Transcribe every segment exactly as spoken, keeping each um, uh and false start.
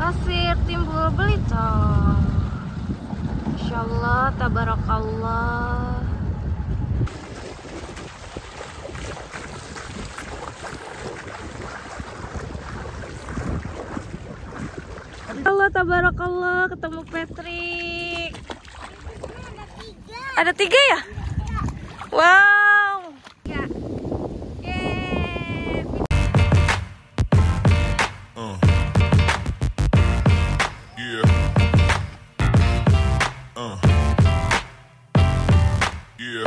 Pasir Timbul Belitung. Masya Allah, tabarakallah. Allah, tabarakallah, ketemu Patrick. Ada tiga ya? Wow. Ya. Yeay. Uh. Yeah. Uh. Yeah.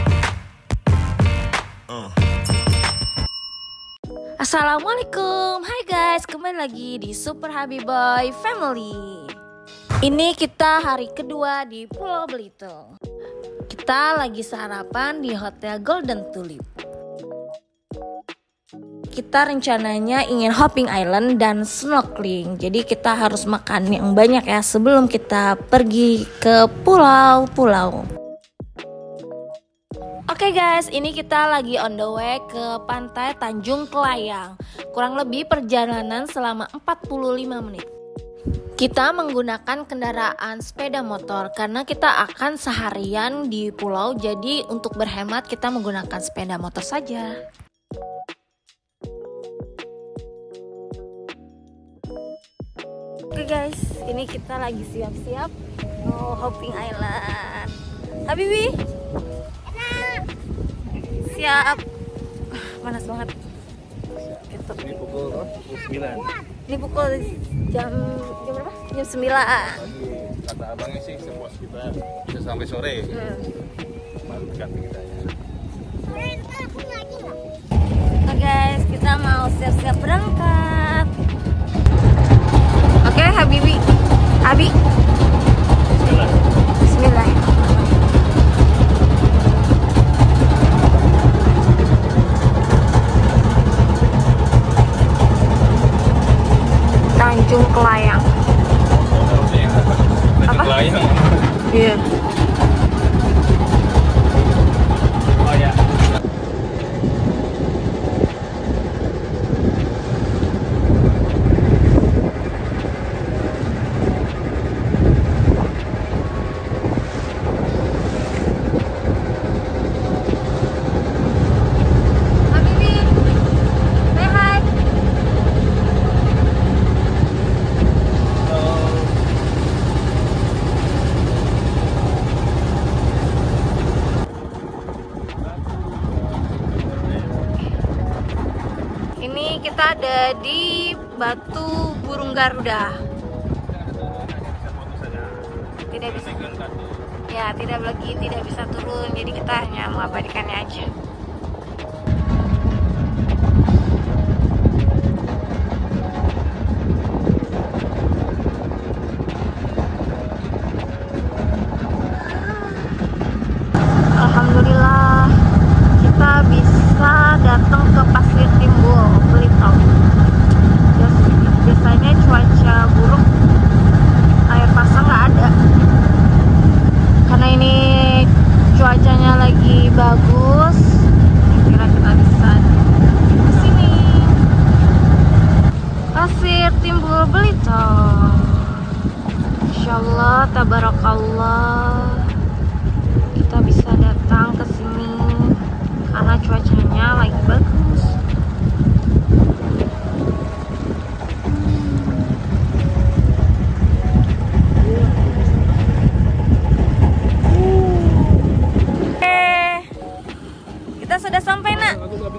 Uh. Assalamualaikum, hai guys, kembali lagi di Super Habiboy Family. Ini kita hari kedua di Pulau Belitung. Kita lagi sarapan di Hotel Golden Tulip. Kita rencananya ingin hopping island dan snorkeling. Jadi kita harus makan yang banyak ya sebelum kita pergi ke pulau-pulau. Oke okay guys, ini kita lagi on the way ke pantai Tanjung Kelayang. Kurang lebih perjalanan selama empat puluh lima menit. Kita menggunakan kendaraan sepeda motor karena kita akan seharian di pulau. Jadi untuk berhemat kita menggunakan sepeda motor saja. Oke okay guys, ini kita lagi siap-siap mau hopping island. Habibi, siap. Panas banget. Gitu. Ini pukul oh, pukul sembilan. Ini pukul jam jam berapa? Jam sembilan. Kata abangnya sih sepuas kita bisa sampai sore. Hmm. Baru dekat kita ya. Oke guys, kita mau siap-siap berangkat. Oke, Habibi. Abi. Bismillah. Bismillah. Tanjung Kelayang. Tanjung Kelayang. Iya. Oh ya. Kita ada di Batu Burung Garuda. Tidak bisa, ya tidak lagi tidak bisa turun. Jadi kita hanya mengabadikannya aja. Alhamdulillah kita bisa datang ke Pasir Timbul Belitung. Biasanya cuaca buruk, air pasang nggak ada. Karena ini cuacanya lagi bagus, kira kita bisa ke sini. Pasir Timbul Belitung. Masya Allah, tabarakallah. Kita bisa datang ke sini karena cuacanya lagi bagus. Eh, kita sudah sampai, Nak.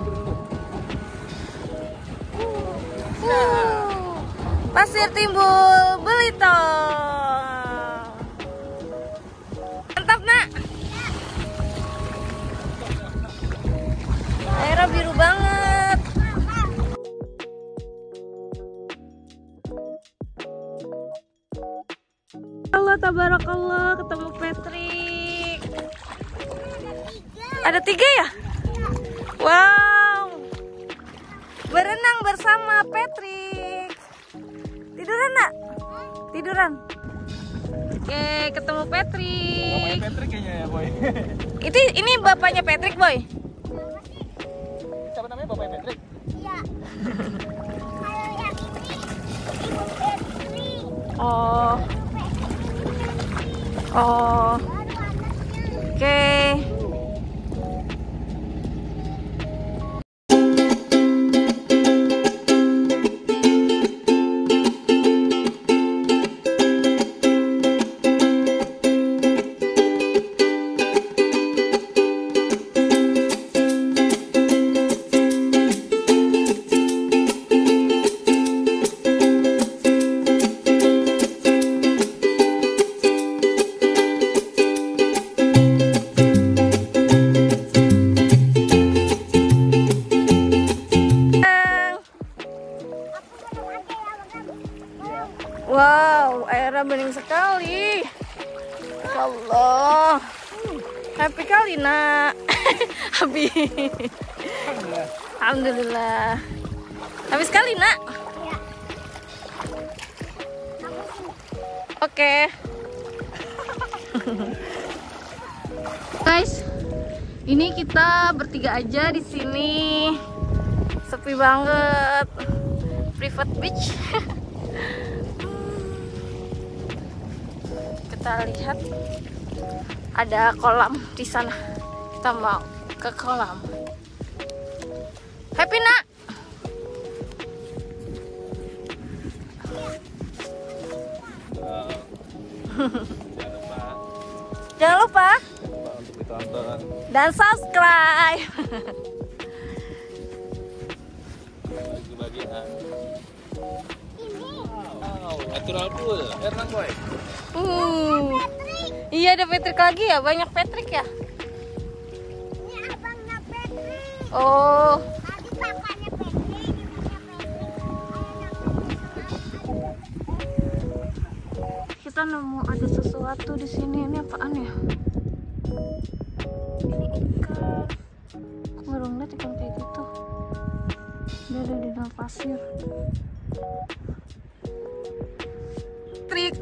Uh, Pasir Timbul Belitung. Mantap, Nak. Airnya biru banget. Allah, tabarakallah, ketemu Patrick. Ada tiga ya? Wow. Berenang bersama Patrick. Tiduran, Nak? Tiduran. Oke, ketemu Patrick. Bapaknya Patrick kayaknya ya, Boy. Itu ini bapaknya Patrick, Boy. Siapa namanya bapaknya Patrick? Iya. Kalau yang ini Ibu Patrick. Oh. Oh. Oke. Okay. Wow, airnya bening sekali. Allah, happy kali nak. Happy. Alhamdulillah. Happy sekali nak. Oke. Okay. Guys, ini kita bertiga aja di sini. Sepi banget. Private beach. Kita lihat ada kolam di sana. Kita mau ke kolam. Happy nak? Jangan lupa untuk ditonton dan subscribe. Bagi-bagian. Wow, natural pool. Renang boy. Uh, iya ada Patrick lagi ya, banyak Patrick ya. Ini abangnya Patrick. Oh. Tadi bapaknya Patrick, ibunya Patrick. Kita nemu ada sesuatu di sini. Ini apaan ya? Ini ikan. Aku baru ngeliat ikan kayak gitu. Dia ada di dalam pasir. Trik.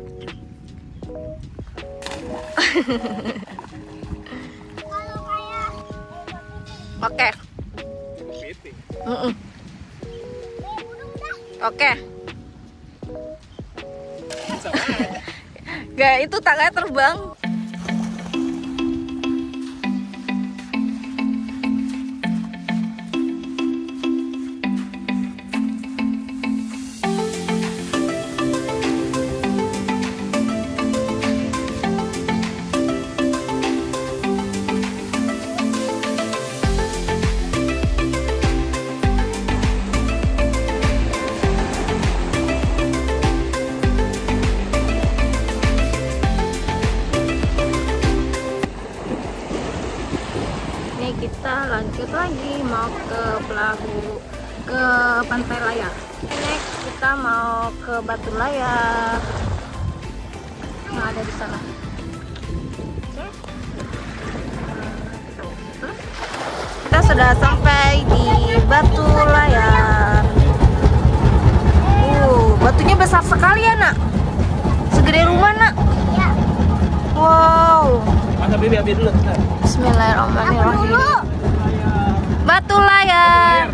Kalau kayak Oke. Kepiting. Mm-mm. eh, burung dah. Oke. Gak, itu tangannya terbang. Kita lanjut lagi mau ke pelahu, ke Pantai Layar. Next kita mau ke Batu Layar yang ada di sana. Oke. Kita sudah sampai di Batu Layar. Uh, batunya besar sekali ya nak, segede rumah nak. Ya. Wow. Masa Bibi ambil dulu. Bentar. Bismillahirrahmanirrahim. Batu Layar.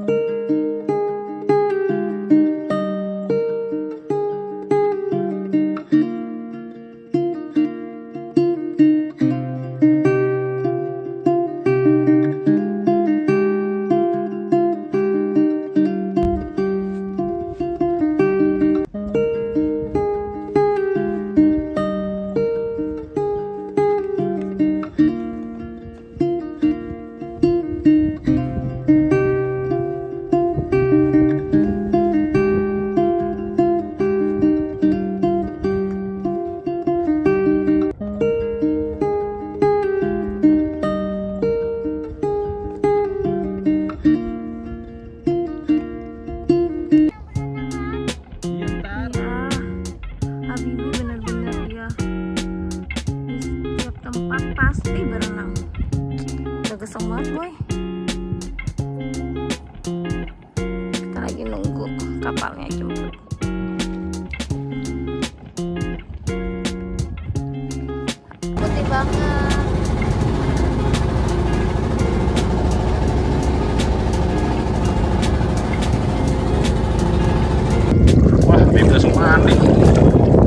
Pasti berenang. Udah geseng banget boy. Kita lagi nunggu kapalnya jemput. Putih banget. Wah, Bibi langsung mandi.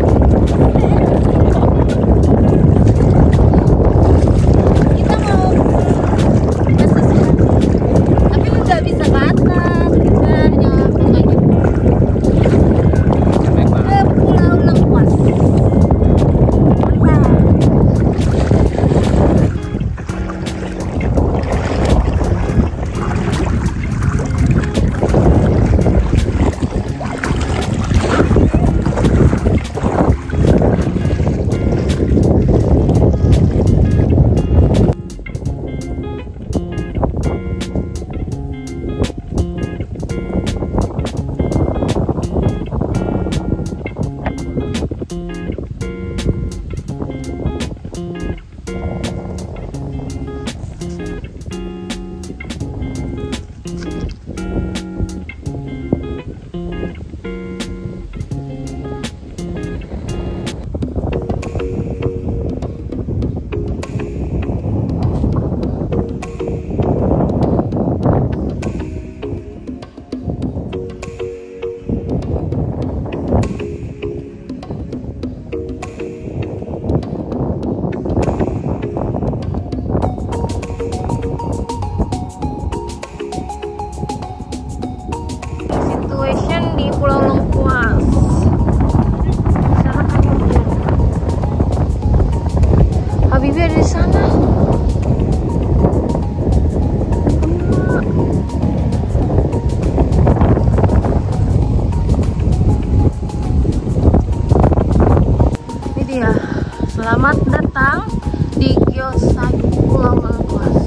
Selamat datang di Gyosayu Pulau Lengkuas.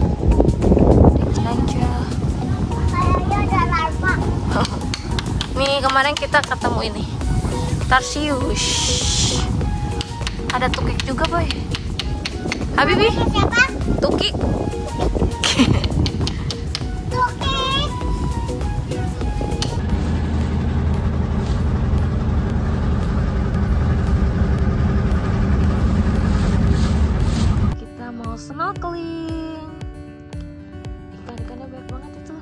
Aja. Kayaknya ada larva. Nih kemarin kita ketemu ini Tarsius. Ada tukik juga boy. Habibi. Siapa? Tukik. Tukik. Kita mau snorkeling. Ikan-ikannya banyak banget itu.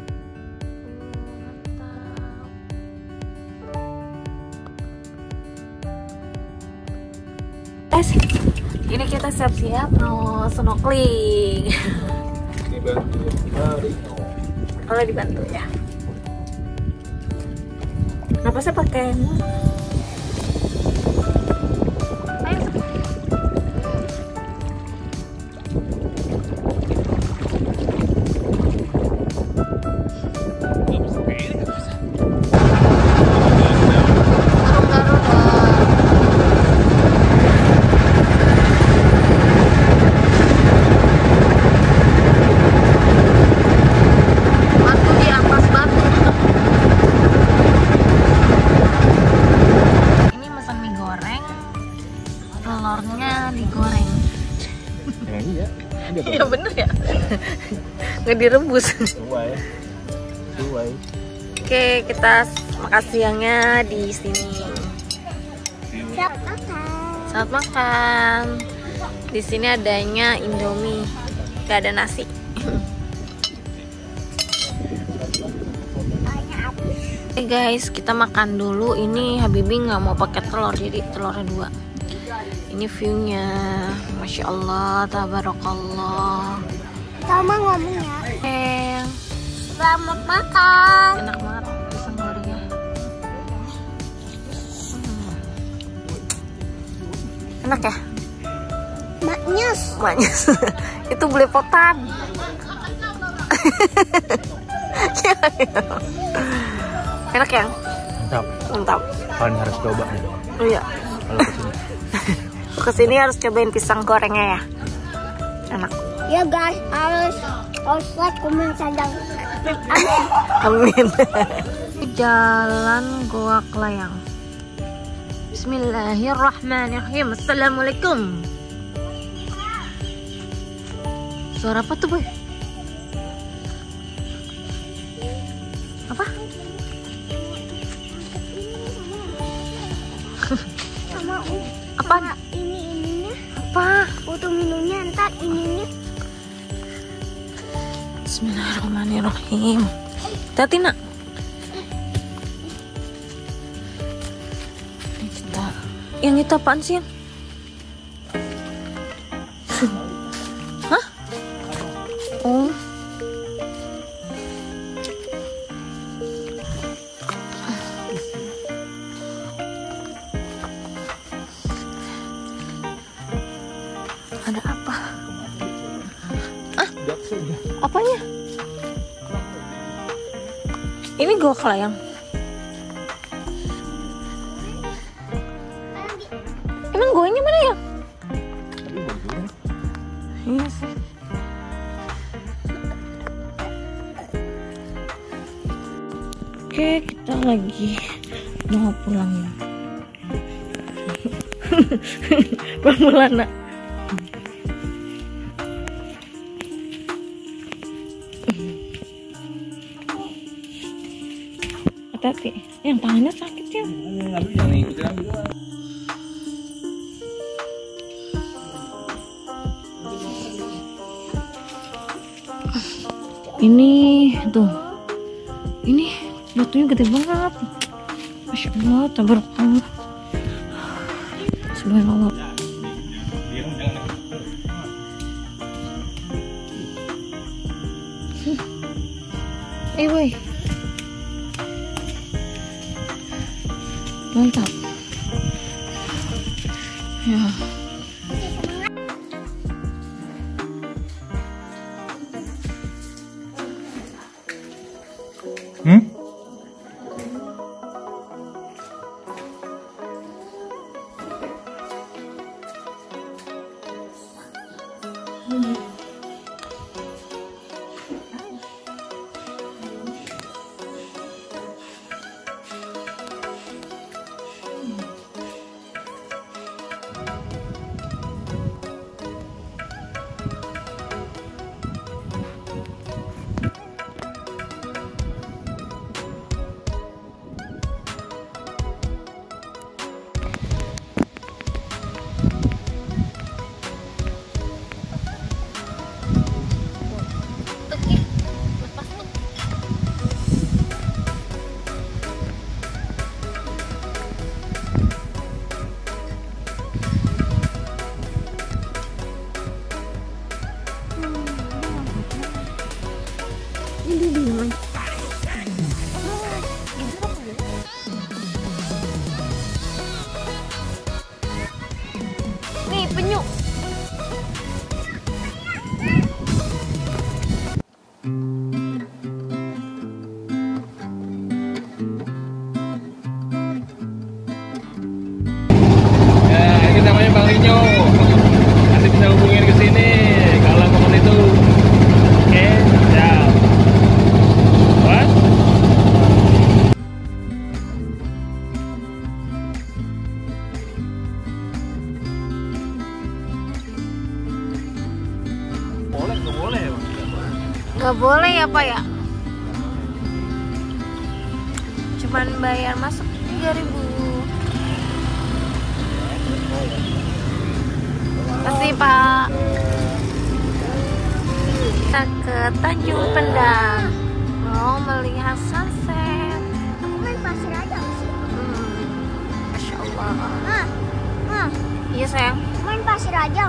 Ini kita siap-siap mau snorkeling. Dibantu Marino. Kalau dibantu ya. Kenapa saya pakai? Ayo. Burung Garuda. Batu di atas batu. Ini pesan mie goreng, telurnya digoreng. Yang iya. Iya bener ya. Nggak direbus. Sesuai. Sesuai. Oke, kita makan siangnya di sini. Siap makan. Selamat makan. Di sini adanya Indomie, nggak ada nasi. Oke guys, kita makan dulu. Ini Habibi nggak mau pakai telur, jadi telurnya dua. Ini viewnya, masya Allah, tabarakallah. Sama ngomongnya. Eh, Selamat makan. enak banget pisang gorengnya. Hmm. Enak ya? Maknyus. Maknya itu belepotan. Enak ya? Mantap. Mantap. Kalian harus coba nih. Oh iya. Kalau kesini. Kesini harus cobain pisang gorengnya ya. Enak. Ya guys, harus harus like, komen, sayang. Amin. Amin. Jalan Goa Kelayang. Bismillahirrahmanirrahim. Assalamualaikum. Suara apa tuh boy? Apa? Sama Apa? ini ininya. Apa? Untuk minumnya ntar ininya. Bismillahirrahmanirrahim. Hati-hati nak. Ini kita. Yang itu apaan sih? Yan? Hah? Oh. Ada apa? Ah? Apanya? Ini Goa Kelayang. Emang goanya mana ya? Iya sih. Oke, kita lagi mau pulang ya. Pemulana. Hati-hati, yang tangannya sakit ya. Yang ikutin ambil. Ini tuh, ini batunya gede banget. Masya Allah, tabarakallah. Subhanallah. Eh boy, mantap ya. Hmm? Nih penyu. Ya, ini namanya Bang Rinyo. Nanti bisa hubungin ke sini kalau momen itu. Oke, siap. What? Boleh, nggak boleh ya, Bang? Gak boleh ya Pak ya? Cuman bayar masuk tiga ribu. Kasih Pak. Kita ke Tanjung Pendam mau melihat sunset. Aku main pasir aja nggak sih? Hmm, Masya Allah. Nah, nah, Iya sayang. main pasir aja.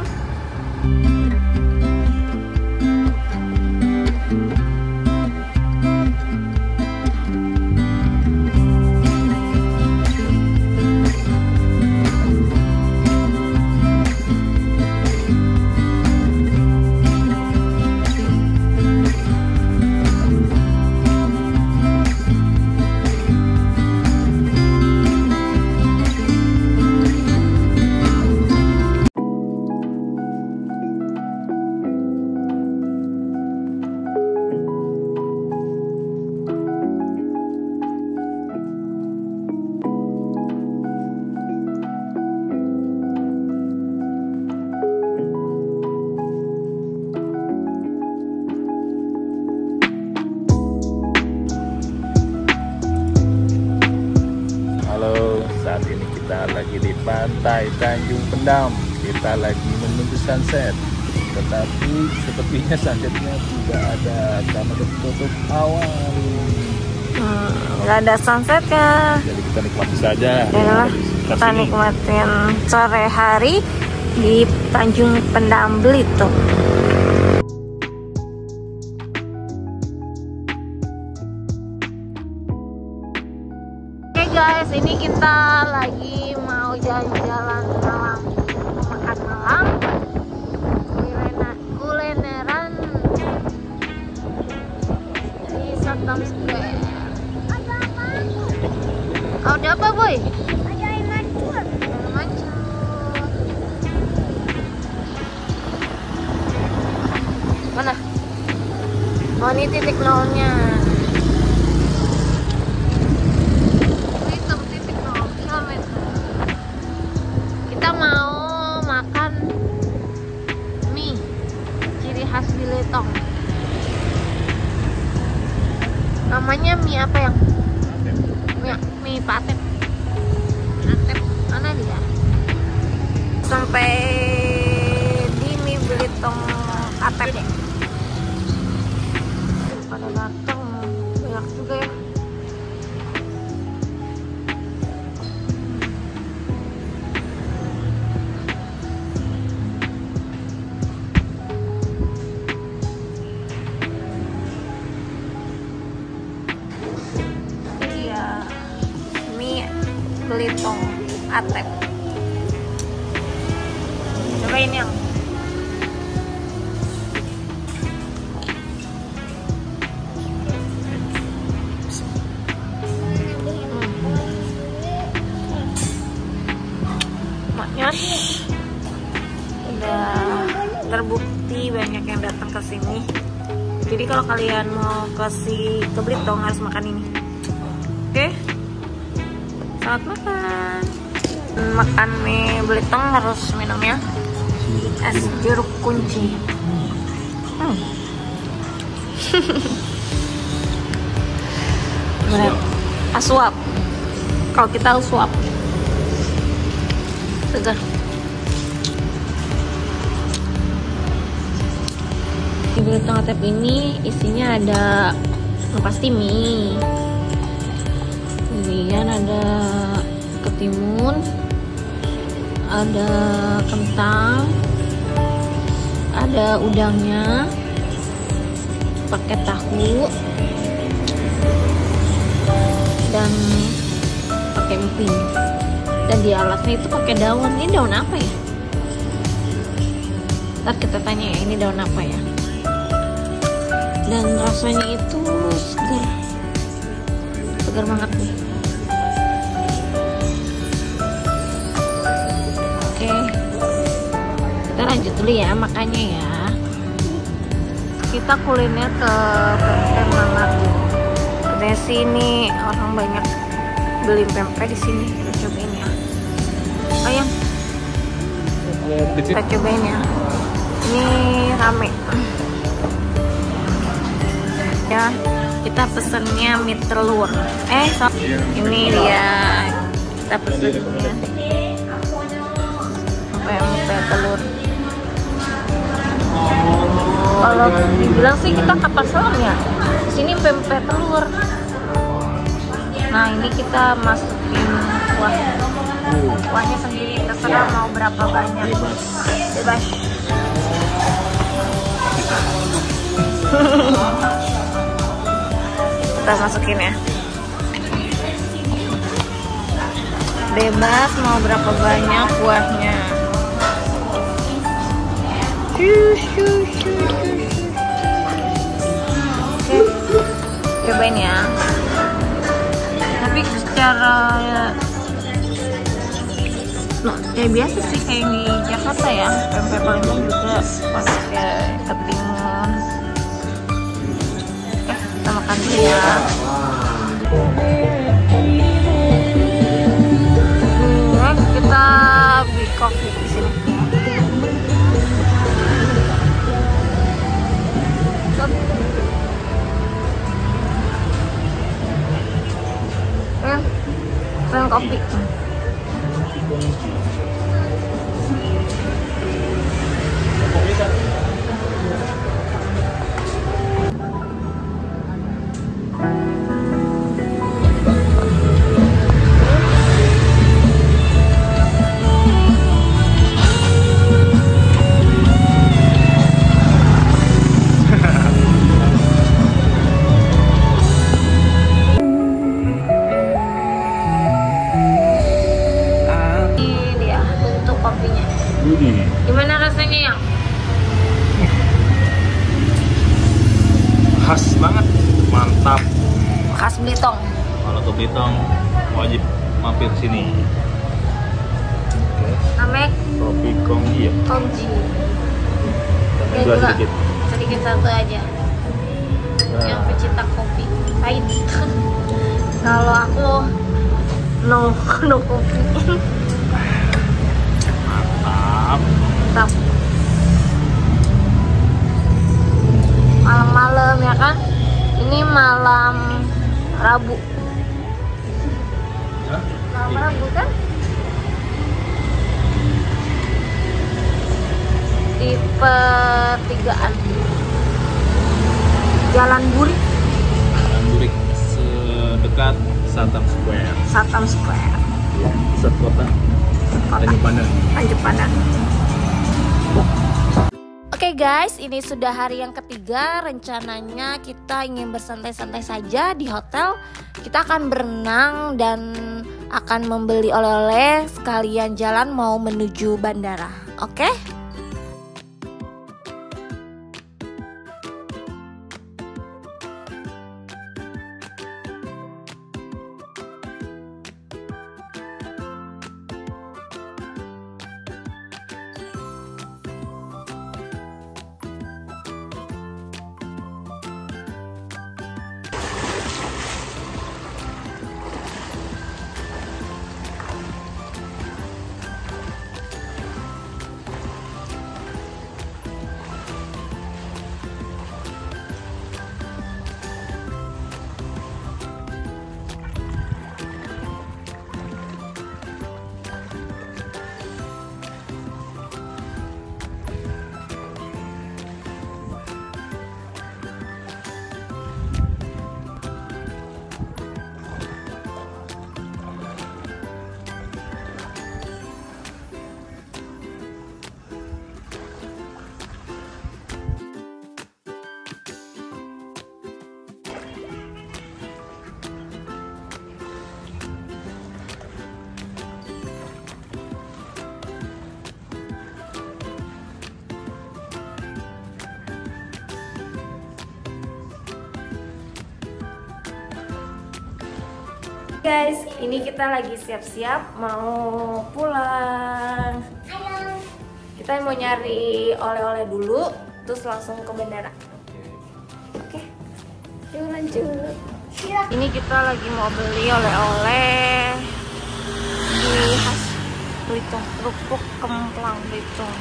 Halo, saat ini kita lagi di pantai Tanjung Pendam. Kita lagi menunggu sunset. Tetapi sepertinya sunsetnya tidak ada karena tertutup awan. Hmm, nggak ada sunsetnya. Jadi kita nikmati saja. Ya, kita sini. nikmatin sore hari di Tanjung Pendam Belitung. Oke guys, ini kita lagi mau jalan-jalan malam, makan malam, kuliner kulineran di Satam Square. Ada apa? Oh, ada apa boy? Ada air mancur. Mancur. Mana? Oh, ini titik nolnya. Itu titik nol kilometer. Kita mau makan mie ciri khas Biletong. Namanya mie apa yang? Mie, mie patet. Patet. Mana dia? Sampai di mie Biletong Atep ya. Pada datang banyak juga ya. Iya, mie Biletong Atep. Cobain yang maknya udah terbukti banyak yang datang ke sini. Jadi kalau kalian mau ke si ke Belitung harus makan ini. Oke, selamat makan. Makan mie Belitung harus minumnya es jeruk kunci. Hmm. Aswap. Kalau kita aswap. Segar. Di Belitung Atep ini isinya ada pasti mie, kemudian ada ketimun, ada kentang, ada udangnya, pakai tahu, dan pakai emping. Dan di alasnya itu pakai daun. Ini daun apa ya? Ntar kita tanya ya, ini daun apa ya? Dan rasanya itu segar, segar banget nih. Oke, kita lanjut dulu ya makannya ya. Kita kuliner ke pempek Manggar. Di sini orang banyak beli pempek di sini. Kita cobain ya. Ayo, kita cobain ya. Ini rame. Ya, kita pesennya mie telur. Eh, so, ini dia kita pesennya pempek telur. Kalau dibilang sih kita kapal selam ya. Di sini pempek telur. Nah, ini kita masukin kuah. Kuahnya sendiri terserah mau berapa banyak. Bebas. Kita masukin ya, bebas mau berapa banyak kuahnya. Oke, cobain ya. Tapi secara no, kayak biasa sih kayak di Jakarta ya, pempek Palembang juga pakai ketimun. Kita makan dulu ya. Hmm, kita beli kopi di sini. Hmm, pesan kopi. Gimana rasanya yang? Khas banget, mantap. Khas Belitung. Kalau ke Belitung wajib mampir sini. Namanya Kopi Kongji ya. Kongji. Ini juga sedikit. Sedikit satu aja. Nah. Yang pecinta kopi. Pahit. Kalau aku no no kopi. Mantap. Malam-malam ya kan? Ini malam Rabu. Hah? Malam Rabu kan? Di pertigaan Jalan Burik. Jalan Burik sedekat Satam Square. Satam Square. Pusat kota. Tanjung Pandan. Tanjung Pandan. Oke guys, ini sudah hari yang ketiga. Rencananya kita ingin bersantai-santai saja di hotel. Kita akan berenang dan akan membeli oleh-oleh sekalian jalan mau menuju bandara. Oke? Guys, ini kita lagi siap-siap mau pulang. Kita mau nyari oleh-oleh dulu, terus langsung ke bandara. Oke, yuk lanjut. Ini kita lagi mau beli oleh-oleh di khas Belitung, kerupuk kemplang Belitung.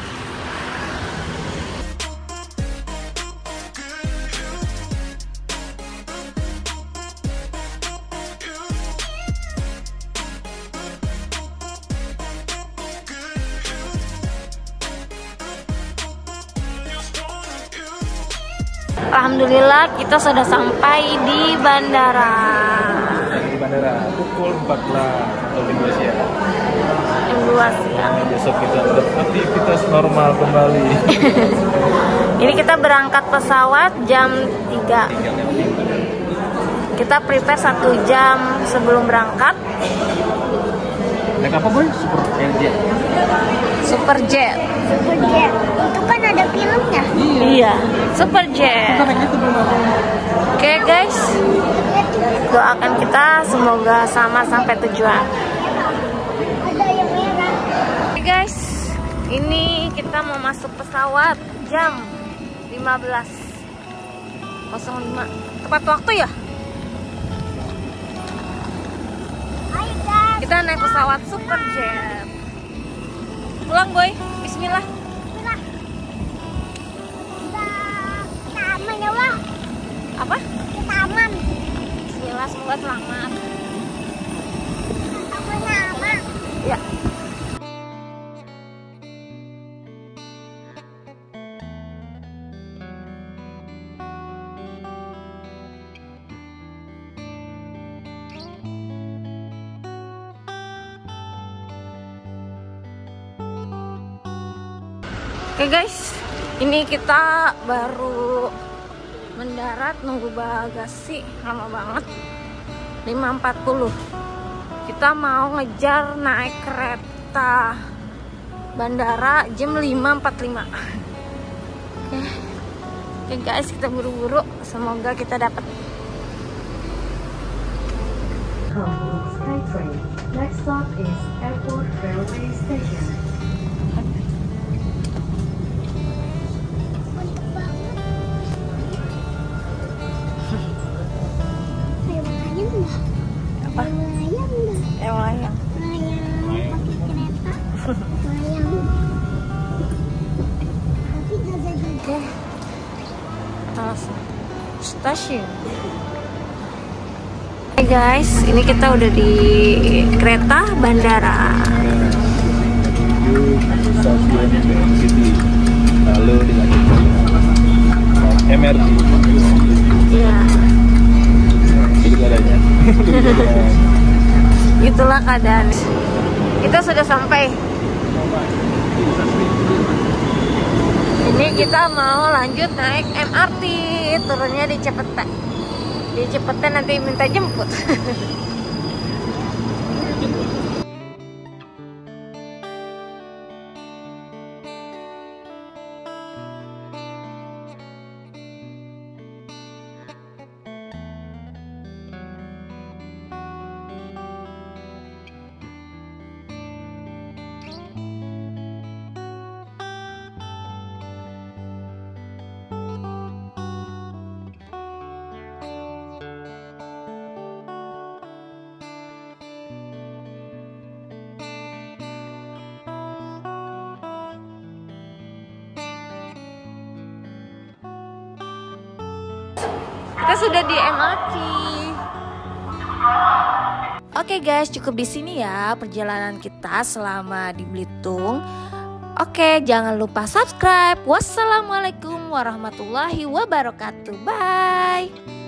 Alhamdulillah kita sudah sampai di bandara. Di bandara pukul empat belas atau lima belas ya. Jam dua siang. Besok kita udah aktivitas normal kembali. Ini kita berangkat pesawat jam tiga. Kita prepare satu jam sebelum berangkat. Naik apa boy? Super Jet. Super Jet. Super Jet. Itu kan ada filmnya. Iya, Super Jet. Oke guys, doakan kita semoga sama sampai tujuan. Ada yang merah. Oke guys, ini kita mau masuk pesawat jam lima belas nol lima. Tepat waktu ya? Ayo guys. Kita naik pesawat Super Jet. Pulang boy, bismillah. Kita kita aman ya wah. Apa? Kita aman. Bismillah, semoga selamat. Aman aman. Ya. Oke guys, ini kita baru mendarat, nunggu bagasi lama banget. Lima empat puluh. Kita mau ngejar naik kereta bandara jam lima empat puluh lima. Oke. Oke guys, kita buru-buru, semoga kita dapat. SkyTrain. Next stop is Airport Railway Station. Apa? Melayang dah. Eh, melayang. Melayang pakai kereta. Melayang. Tapi jaga-jaga. Oke. Langsung stasiun. Oke guys, ini kita udah di kereta bandara. Menuju stasiun Grand City. Lalu dilanjutkan M R T. Iya. Itu adanya. Itulah keadaan. Kita sudah sampai. Ini kita mau lanjut naik M R T, turunnya di Cepeten. Di Cepeten nanti minta jemput. Kita sudah di M R T. Oke guys, cukup di sini ya perjalanan kita selama di Belitung. Oke, jangan lupa subscribe. Wassalamualaikum warahmatullahi wabarakatuh. Bye.